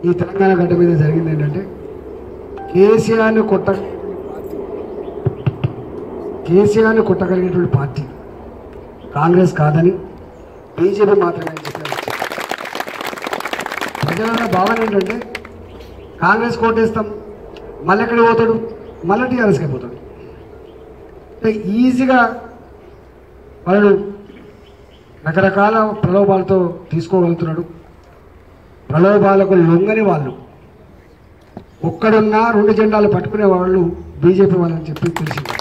ఈ తెలంగాణ గడ్డ మీద జరిగింది ఏంటంటే కేసీఆర్ని కొట్టగలిగేటువంటి పార్టీ కాంగ్రెస్ కాదని బీజేపీ మాత్రమే అని చెప్పారు. ప్రజల భావన ఏంటంటే కాంగ్రెస్ కోటేస్తాం, మళ్ళీ ఎక్కడికి పోతాడు, మళ్ళీ టీఆర్ఎస్కి అయిపోతాడు. అంటే ఈజీగా వాళ్ళు రకరకాల ప్రలోభాలతో తీసుకోగలుగుతున్నాడు. ప్రలోభాలకు లొంగని వాళ్ళు ఒక్కడున్నా 2 జెండాలు పట్టుకునే వాళ్ళు బీజేపీ వాళ్ళని చెప్పి తెలిసింది.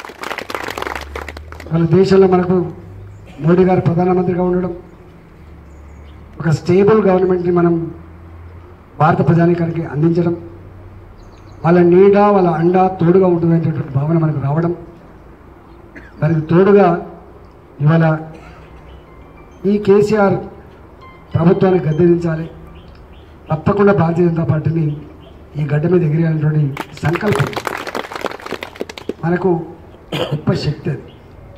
వాళ్ళ దేశంలో మనకు మోడీ గారు ప్రధానమంత్రిగా ఉండడం, ఒక స్టేబుల్ గవర్నమెంట్ని మనం భారత ప్రజానీకానికి అందించడం, వాళ్ళ నీడ వాళ్ళ అండ తోడుగా ఉంటుందనేటువంటి భావన మనకు రావడం, దానికి తోడుగా ఇవాళ ఈ కేసీఆర్ ప్రభుత్వాన్ని గద్దెదించాలి, తప్పకుండా భారతీయ జనతా పార్టీని ఈ గడ్డ మీద ఎగిరేయాలనేటువంటి సంకల్పం మనకు గొప్ప శక్తి. అది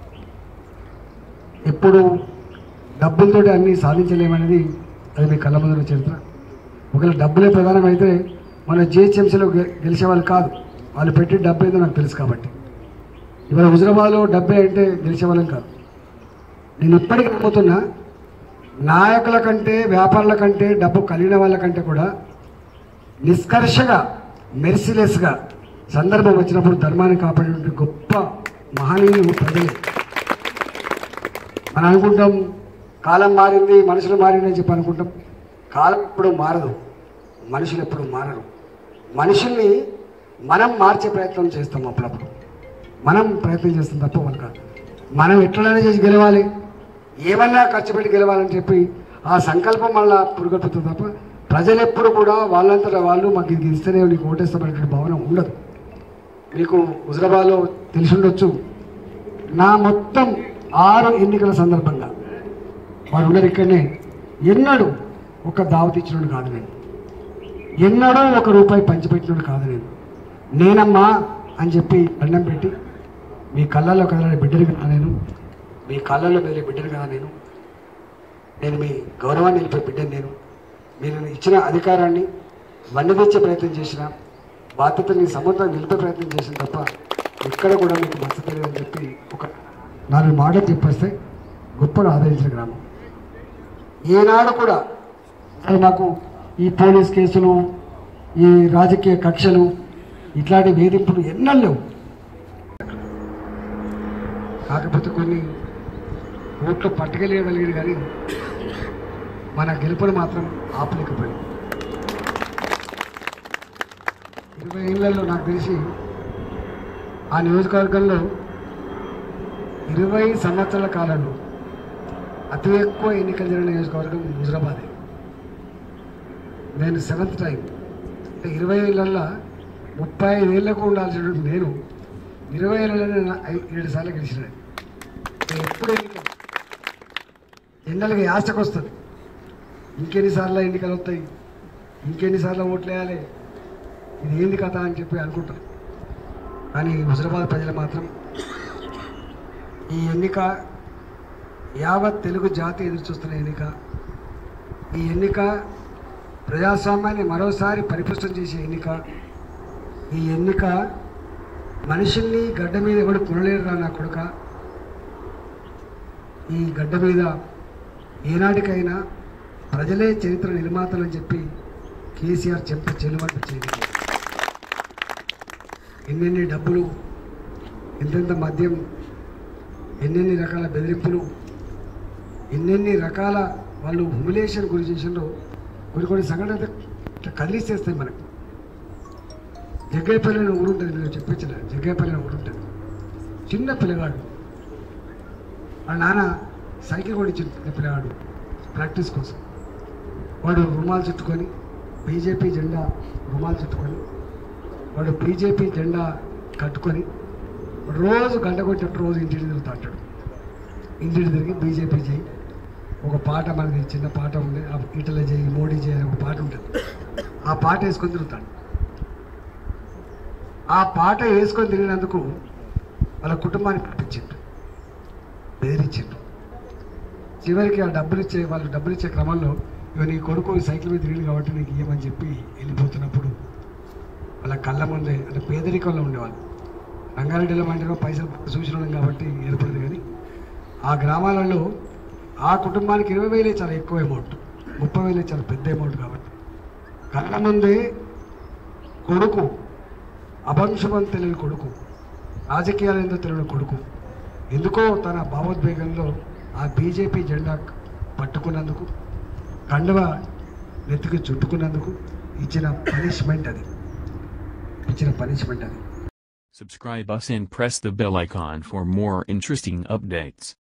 ఎప్పుడు డబ్బులతోటి అన్నీ సాధించలేమనేది అది మీ కళ్ళ ముందు చరిత్ర. ఒకవేళ డబ్బులే ప్రధానమైతే మన జిహెచ్ఎంసీలో గెలిచేవాళ్ళు కాదు. వాళ్ళు పెట్టి డబ్బు ఏదో నాకు తెలుసు కాబట్టి. ఇవాళ హుజరాబాద్లో డబ్బే అంటే గెలిచేవాళ్ళం కాదు. నేను ఇప్పటికీ నమ్ముతున్నా, నాయకుల కంటే వ్యాపారుల కంటే డబ్బు కలిగిన వాళ్ళకంటే కూడా నిష్కర్షగా మెర్సిలెస్గా సందర్భం వచ్చినప్పుడు ధర్మాన్ని కాపాడేటువంటి గొప్ప మహనీయులు ప్రజలే. మనం అనుకుంటాం కాలం మారింది, మనుషులు మారిందని చెప్పి అనుకుంటాం. కాలం ఎప్పుడూ మారదు, మనుషులు ఎప్పుడూ మారరు. మనుషుల్ని మనం మార్చే ప్రయత్నం చేస్తాం. అప్పుడప్పుడు మనం ప్రయత్నం చేస్తాం తప్ప వాళ్ళు కాదు. మనం ఎట్లనే చేసి గెలవాలి, ఏమన్నా ఖర్చు పెట్టి గెలవాలని చెప్పి ఆ సంకల్పం మళ్ళా పురుగొల్పుతుంది తప్ప ప్రజలు ఎప్పుడు కూడా వాళ్ళంతటా వాళ్ళు మాకు ఇది ఇస్తేనే నీకు ఓటేస్తామనేటువంటి భావన ఉండదు. మీకు హుజరాబాద్లో తెలిసి ఉండొచ్చు, నా మొత్తం 6 ఎన్నికల సందర్భంగా వారు ఉన్నారు ఇక్కడనే, ఎన్నడూ ఒక దావత్ ఇచ్చినోడు కాదు నేను, ఎన్నడూ ₹1 పంచిపెట్టినోడు కాదు నేను. నేనమ్మా అని చెప్పి దండం పెట్టి మీ కళ్ళల్లో కదలని బిడ్డలు కదా నేను, మీ కళ్ళల్లో మెదిలే బిడ్డను కదా నేను మీ గౌరవాన్ని నిలిపే బిడ్డను నేను, మీరు ఇచ్చిన అధికారాన్ని వన్నె తెచ్చే ప్రయత్నం చేసిన, బాధ్యతల్ని సమర్థంగా నిలిపే ప్రయత్నం చేసిన తప్ప ఎక్కడ కూడా మీకు మద్దతు తెలియదని చెప్పి ఒక 4 మాటలు చెప్పేస్తే గొప్పగా ఆదరించిన గ్రామం. ఏనాడు కూడా మాకు ఈ పోలీస్ కేసులు, ఈ రాజకీయ కక్షలు, ఇట్లాంటి వేధింపులు ఎన్నెల్లో లేవు. కాకపోతే కొన్ని ఓట్లు పట్టుకెళ్ళగలిగారు కానీ మన గెలుపును మాత్రం ఆపలేకపోయింది. 20 ఏళ్లలో నాకు తెలిసి ఆ నియోజకవర్గంలో 20 సంవత్సరాల కాలంలో అతి ఎక్కువ ఎన్నికలు జరిగిన నియోజకవర్గం హుజరాబాదే. నేను 7th టైం, అంటే 20 ఏళ్ళల్లో 35 ఏళ్లకు ఉండాల్సినటువంటి నేను 20 ఏళ్ళలో 7 సార్లు గెలిచినాను. ఎప్పుడు ఎన్నికలకి యాసకు వస్తుంది, ఇంకెన్నిసార్లు ఎన్నికలు వస్తాయి, ఇంకెన్నిసార్లు ఓట్లు వేయాలి, ఇది ఏంది కథ అని చెప్పి అనుకుంటారు. కానీ హుజరాబాద్ ప్రజలు మాత్రం ఈ ఎన్నిక యావత్ తెలుగు జాతి ఎదురుచూస్తున్న ఎన్నిక, ఈ ఎన్నిక ప్రజాస్వామ్యాన్ని మరోసారి పరిపుష్టం చేసే ఎన్నిక, ఈ ఎన్నిక మనుషుల్ని గడ్డ మీద ఎవడు కొనలేరురా నా కొడుక, ఈ గడ్డ మీద ఏనాటికైనా ప్రజలే చరిత్ర నిర్మాతలని చెప్పి కేసీఆర్ చెంప చెల్లుమనిపించేది. ఎన్నెన్ని డబ్బులు, ఎంతెంత మద్యం, ఎన్నెన్ని రకాల బెదిరింపులు, ఎన్నెన్ని రకాల వాళ్ళు హ్యూమిలేషన్ గురి చేసిండ్రో కొన్ని సంఘటన అయితే ఇట్లా కదిలిస్తేస్తాయి మనకు. జగ్గయ్యపల్లి అని ఊరు ఉంటుంది, నేను చెప్పించిన జగ్గయ్యపల్లి అని ఊరు ఉంటుంది. చిన్న పిల్లగాడు, వాళ్ళ నాన్న సైకిల్ కూడా ఇచ్చిన పిల్లగాడు ప్రాక్టీస్ కోసం. వాడు రుమాలు చుట్టుకొని, బీజేపీ జెండా రుమాలు చుట్టుకొని, వాడు బీజేపీ జెండా కట్టుకొని రోజు గంట కొట్టినట్టు రోజు ఇంటికి తిరుగుతూ అంటాడు. ఇంటికి తిరిగి బీజేపీ చేయి, ఒక పాట మనది చిన్న పాట ఉంది, ఆ ఈటల చేయి మోడీ చేయి అని ఒక పాట ఉంటుంది. ఆ పాట వేసుకొని తిరుగుతాడు. ఆ పాట వేసుకొని తిరిగినందుకు వాళ్ళ కుటుంబాన్ని పిలిపించిండు, బెదిరించిండు. చివరికి ఆ వాళ్ళు డబ్బులు ఇచ్చే క్రమంలో ఇక నీ కొడుకు సైకిల్ మీద తిరిగి కాబట్టి నీకు ఇవ్వమని చెప్పి వెళ్ళిపోతున్నప్పుడు వాళ్ళ కళ్ళ ముందే అంటే పేదరికంలో ఉండేవాళ్ళు. రంగారెడ్డిలో అంటే పైసలు చూసినాం కాబట్టి ఏర్పడదు. కానీ ఆ గ్రామాలలో ఆ కుటుంబానికి 20,000 చాలా ఎక్కువ అమౌంట్, 30,000 చాలా పెద్ద అమౌంట్. కాబట్టి కళ్ళ ముందే కొడుకు అభంశుభం తెలియని కొడుకు, రాజకీయాలు ఏందో తెలియని కొడుకు ఎందుకో తన భావోద్వేగంలో ఆ బీజేపీ జెండా పట్టుకున్నందుకు, కండువ నెత్తికి చుట్టుకున్నందుకు ఇచ్చిన పనిష్మెంట్ అది. Subscribe us and press the bell icon for more interesting updates.